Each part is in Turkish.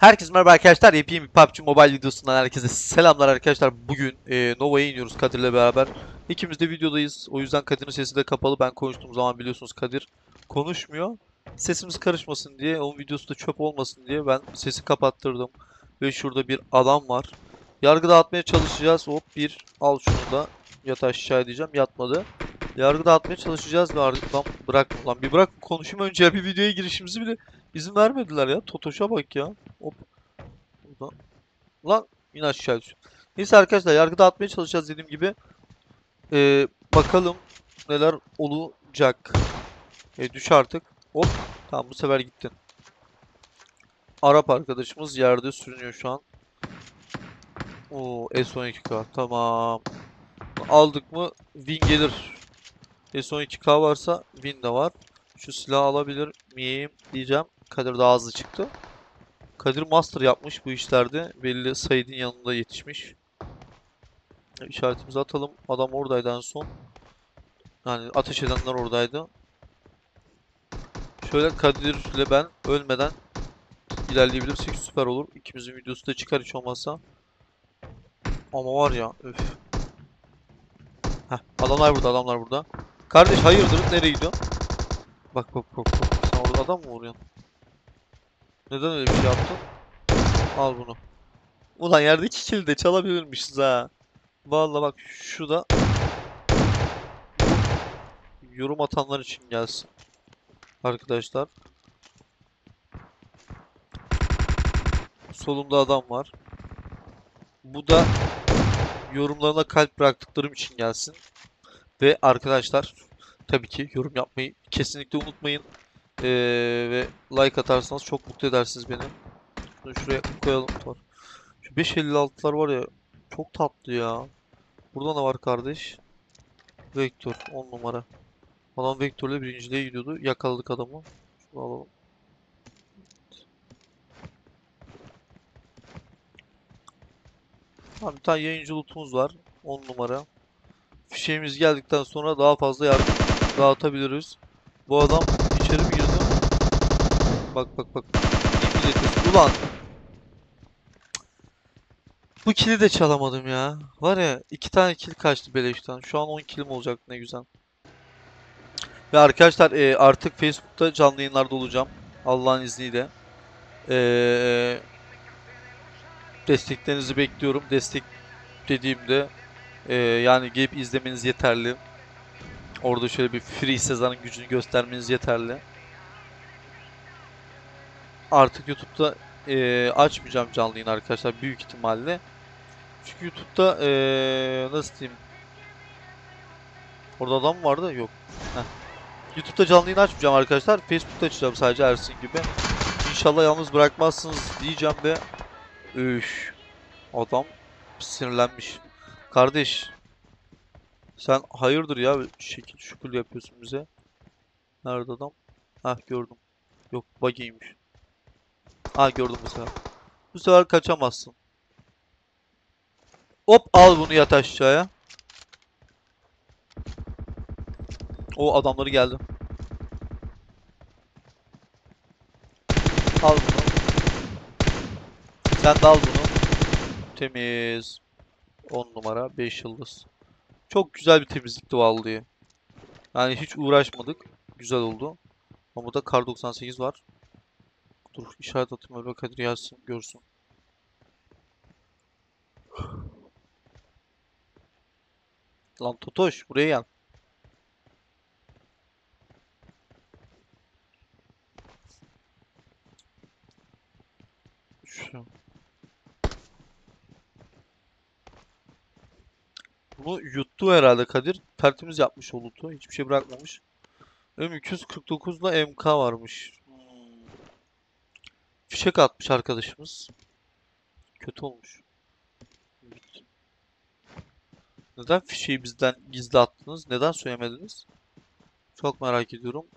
Herkese merhaba arkadaşlar. Yepyeni bir PUBG Mobile videosundan herkese selamlar arkadaşlar. Bugün Nova'ya iniyoruz Kadir'le beraber. İkimiz de videodayız. O yüzden Kadir'in sesi de kapalı. Ben konuştuğum zaman biliyorsunuz Kadir konuşmuyor. Sesimiz karışmasın diye, onun videosu da çöp olmasın diye ben sesi kapattırdım. Ve şurada bir adam var. Yargı dağıtmaya çalışacağız. Hop bir al şunu da. Yat aşağı diyeceğim. Yatmadı. Yargı dağıtmaya çalışacağız ve ardından bırak lan. Bir bırak konuşayım önce ya. Bir videoya girişimizi bile izin vermediler ya. Totoş'a bak ya. Hop. Buradan. Lan yine aşağı düşüyor. Neyse arkadaşlar yargı dağıtmaya çalışacağız dediğim gibi. Bakalım neler olacak. Düş artık. Hop. Tamam bu sefer gittin. Arap arkadaşımız yerde sürünüyor şu an. Oo S12K tamam. Aldık mı win gelir. S12K varsa win de var. Şu silahı alabilir miyim diyeceğim. Kadir daha hızlı çıktı. Kadir master yapmış bu işlerde. Belli Said'in yanında yetişmiş. İşaretimizi atalım. Adam oradaydı en son. Yani ateş edenler oradaydı. Şöyle Kadir'le ben ölmeden ilerleyebilirsek süper olur. İkimizin videosu da çıkar hiç olmazsa. Ama var ya öf. Heh, adamlar burada, adamlar burada. Kardeş hayırdır, nereye gidiyorsun? Bak bak bak bak. Sen orada adam mı vuruyorsun? Neden öyle bir şey yaptın? Al bunu. Ulan yerdeki kili de çalabilirmişiz ha. Vallahi bak şu da yorum atanlar için gelsin. Arkadaşlar. Solumda adam var. Bu da yorumlarına kalp bıraktıklarım için gelsin. Ve arkadaşlar tabii ki yorum yapmayı kesinlikle unutmayın. Ve like atarsanız çok mutlu edersiniz beni. Şunu şuraya koyalım. Şu 556'lar var ya çok tatlı ya. Burada ne var kardeş? Vektör 10 numara. Adam Vektör'le birinciliğe gidiyordu. Yakaladık adamı. Şunu alalım. Tamam, bir tane yayıncı lootumuz var. 10 numara. Fişeğimiz geldikten sonra daha fazla yardım dağıtabiliriz. Bu adam içeri mi girdi? Bak bak bak. İyi milletiz. Ulan bu kili de çalamadım ya. Var ya 2 tane kill kaçtı beleşten. Şu an 10 kilim olacak ne güzel. Ve arkadaşlar artık Facebook'ta canlı yayınlarda olacağım. Allah'ın izniyle. E, Desteklerinizi bekliyorum. Destek dediğimde yani gelip izlemeniz yeterli. Orada şöyle bir free Sezar'ın gücünü göstermeniz yeterli. Artık YouTube'da açmayacağım canlı yayın arkadaşlar büyük ihtimalle. Çünkü YouTube'da nasıl diyeyim? Orada adam mı vardı? Yok. Heh. YouTube'da canlı yayın açmayacağım arkadaşlar. Facebook'ta açacağım sadece Ersin gibi. İnşallah yalnız bırakmazsınız diyeceğim de. Üş. Adam sinirlenmiş. Kardeş sen hayırdır ya şekil şukul yapıyorsun bize. Nerede adam? Hah gördüm. Yok bug'iymiş. Ha gördüm bu sefer. Bu sefer kaçamazsın. Hop al bunu yat aşağıya. O adamları geldi. Al bunu. Sen de al bunu. Temiz. 10 numara 5 yıldız. Çok güzel bir temizlikti vallahi. Yani hiç uğraşmadık. Güzel oldu. Ama burada kar 98 var. Dur işaret atayım öyle Kadir yazsın görsün. Lan Totoş buraya gel. Şu. Bunu yuttu herhalde Kadir. Tertemiz yapmış o loot'u. Hiçbir şey bırakmamış. M249'da MK varmış. Fişek atmış arkadaşımız. Kötü olmuş. Neden fişeği bizden gizli attınız? Neden söylemediniz? Çok merak ediyorum.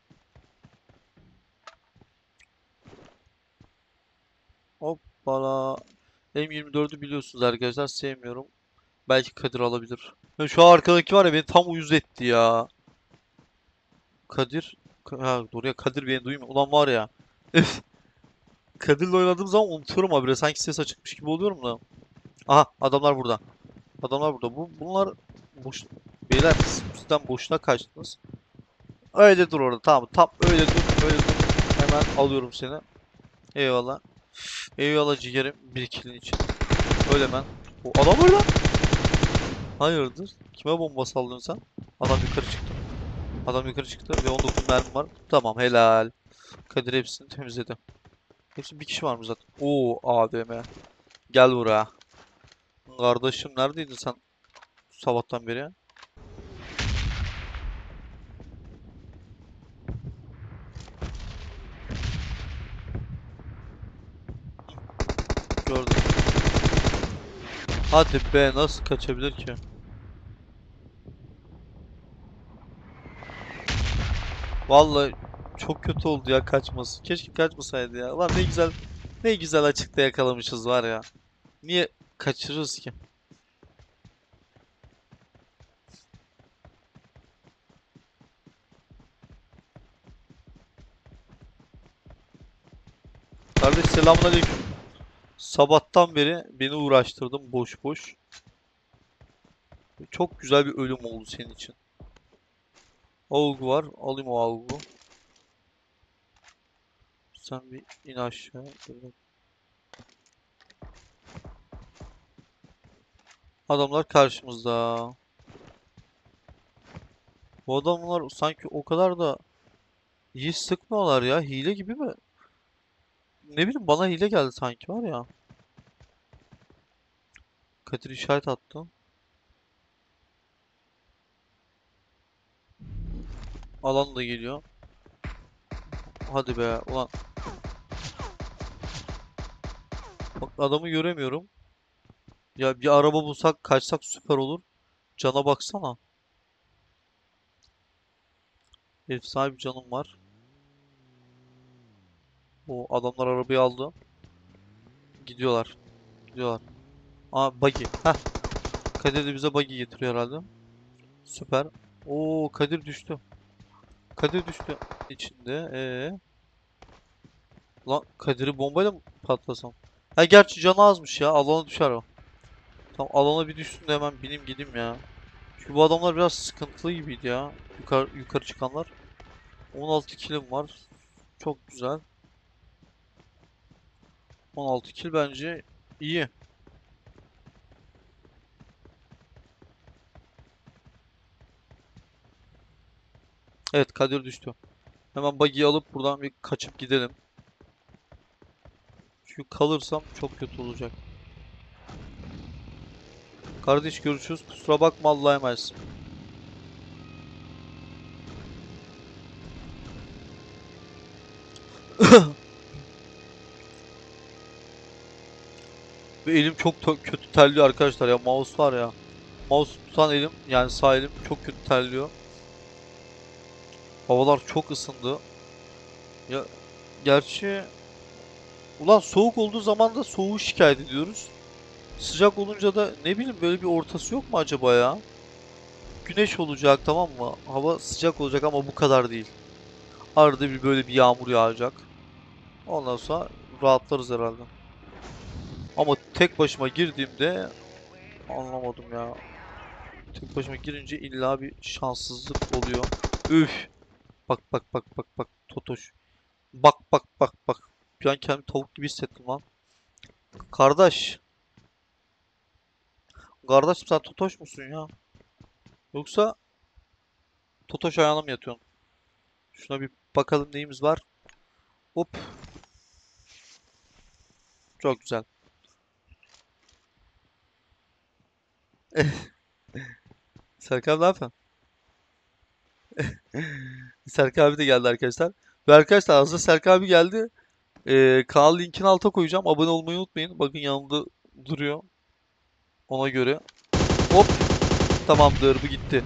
Hoppala. M24'ü biliyorsunuz arkadaşlar. Sevmiyorum. Belki Kadir alabilir. Ya şu arkadaki var ya beni tam uyuz etti ya. Kadir. Ha, oraya Kadir beni duymuyor. Ulan var ya. Kadir'le oynadığım zaman unutuyorum abi. Sanki ses açıkmış gibi oluyorum da. Aha adamlar burada. Adamlar burada. Bunlar boş... Beyler sizden boşuna kaçtınız. Öyle dur orada. Tamam. Tam öyle dur. Öyle dur. Hemen alıyorum seni. Eyvallah. Eyvallah ciğerim. Bir kilin için. Öyle ben. O adam orada. Hayırdır? Kime bomba sallıyorsun sen? Adam yukarı çıktı. Adam yukarı çıktı ve 19 mermi var. Tamam helal. Kadir hepsini temizledi. Hepsi bir kişi var mı zaten? Oo AVM. Gel buraya. Kardeşim neredeydin sen sabahtan beri? Gördüm. Hadi be nasıl kaçabilir ki? Vallahi çok kötü oldu ya kaçması. Keşke kaçmasaydı ya. Lan ne güzel ne güzel açıkta yakalamışız var ya. Niye kaçırırız ki? Kardeş selamünaleyküm. Sabahtan beri beni uğraştırdın boş boş. Çok güzel bir ölüm oldu senin için. Algı var. Alayım o algı. Sen bir in aşağı. Adamlar karşımızda. Bu adamlar sanki o kadar da iyi sıkmıyorlar ya. Hile gibi mi? Ne bileyim bana hile geldi sanki var ya. Kadir işaret attı. Alan da geliyor. Hadi be ulan. Bak adamı göremiyorum. Ya bir araba bulsak kaçsak süper olur. Cana baksana. Efsane bir canım var. O adamlar arabayı aldı. Gidiyorlar. Gidiyorlar. Aa buggy. Heh. Kadir de bize buggy getiriyor herhalde. Süper. Oo Kadir düştü. Kadir düştü. İçinde. Lan Kadir'i bombayla mı patlasam? Ha gerçi canı azmış ya. Alana düşer o. Tamam alana bir düşsün de hemen bineyim gideyim ya. Çünkü bu adamlar biraz sıkıntılı gibiydi ya. Yukarı çıkanlar. 16 kilim var. Çok güzel. 16 kill bence iyi. Evet Kadir düştü. Hemen buggy'yi alıp buradan bir kaçıp gidelim. Çünkü kalırsam çok kötü olacak. Kardeş görüşürüz. Kusura bakma Allah'a emanetsin. Ve elim çok kötü terliyor arkadaşlar ya. Mouse var ya. Mouse tutan elim yani sağ elim çok kötü terliyor. Havalar çok ısındı. Ya gerçi ulan soğuk olduğu zaman da soğuğu şikayet ediyoruz. Sıcak olunca da ne bileyim böyle bir ortası yok mu acaba ya? Güneş olacak tamam mı? Hava sıcak olacak ama bu kadar değil. Arada bir böyle bir yağmur yağacak. Ondan sonra rahatlarız herhalde. Ama tek başıma girdiğimde anlamadım ya. Tek başıma girince illa bir şanssızlık oluyor. Üf. Bak bak bak bak bak Totoş. Bak bak bak bak. Bir an kendimi tavuk gibi hissettim lan. Kardeş. Kardeşim sen Totoş musun ya? Yoksa Totoş ayağına mı yatıyorsun? Şuna bir bakalım neyimiz var. Hop. Çok güzel. Serkan ne yapıyorsun? Serkan abi de geldi arkadaşlar. Ve arkadaşlar hazır Serkan abi geldi. Kanal linkini alta koyacağım. Abone olmayı unutmayın. Bakın yanımda duruyor. Ona göre. Hop. Tamamdır bu gitti.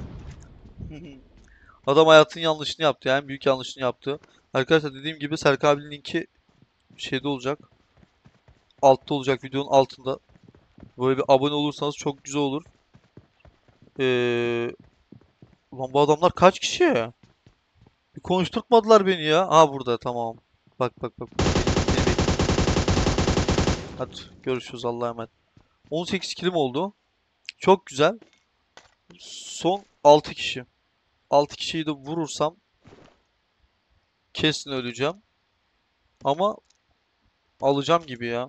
Adam hayatın yanlışını yaptı. Yani büyük yanlışını yaptı. Arkadaşlar dediğim gibi Serkan abinin linki şeyde olacak. Altta olacak videonun altında. Böyle bir abone olursanız çok güzel olur. Ee, Ulan bu adamlar kaç kişi? Bir konuşturtmadılar beni ya. Aa burada tamam. Bak bak bak. Beni bekliyor. Hadi görüşürüz, Allah'a emanet. 18 kilim oldu. Çok güzel. Son 6 kişi. 6 kişiyi de vurursam kesin öleceğim. Ama alacağım gibi ya.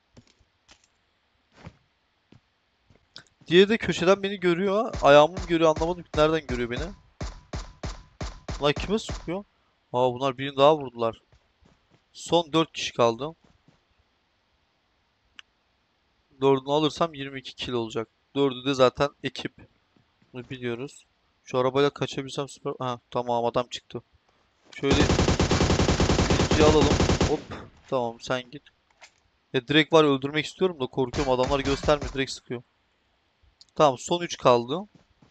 Diğeri de köşeden beni görüyor. Ayağımı mı görüyor anlamadım ki nereden görüyor beni. Lan kime sıkıyor? Aa, bunlar birini daha vurdular. Son 4 kişi kaldı. 4'ünü alırsam 22 kill olacak. 4'ü de zaten ekip. Bunu biliyoruz. Şu arabayla kaçabilsem süper. Ha, tamam, adam çıktı. Şöyle birinciyi alalım. Hop. Tamam, sen git. Direkt var, öldürmek istiyorum da korkuyorum. Adamlar göstermiyor, direkt sıkıyor. Tamam, son 3 kaldı.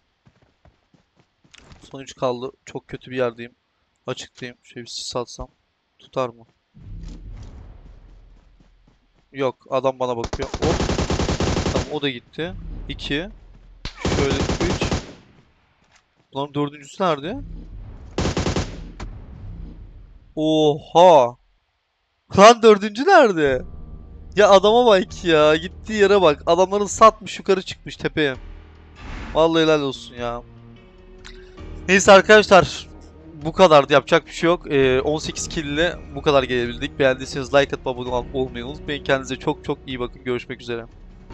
Son 3 kaldı. Çok kötü bir yerdeyim. Açıktayım. Şöyle bir sis atsam. Tutar mı? Yok. Adam bana bakıyor. Hop. Tamam, o da gitti. 2. Şöyle 3. Bunların dördüncüsü nerede? Oha. Lan dördüncü nerede? Ya adama bak ya. Gittiği yere bak. Adamların satmış, yukarı çıkmış tepeye. Vallahi helal olsun ya. Neyse arkadaşlar. Bu kadardı. Yapacak bir şey yok. 18 kill ile bu kadar gelebildik. Beğendiyseniz like atıp abone olmayı unutmayın. Kendinize çok çok iyi bakın. Görüşmek üzere.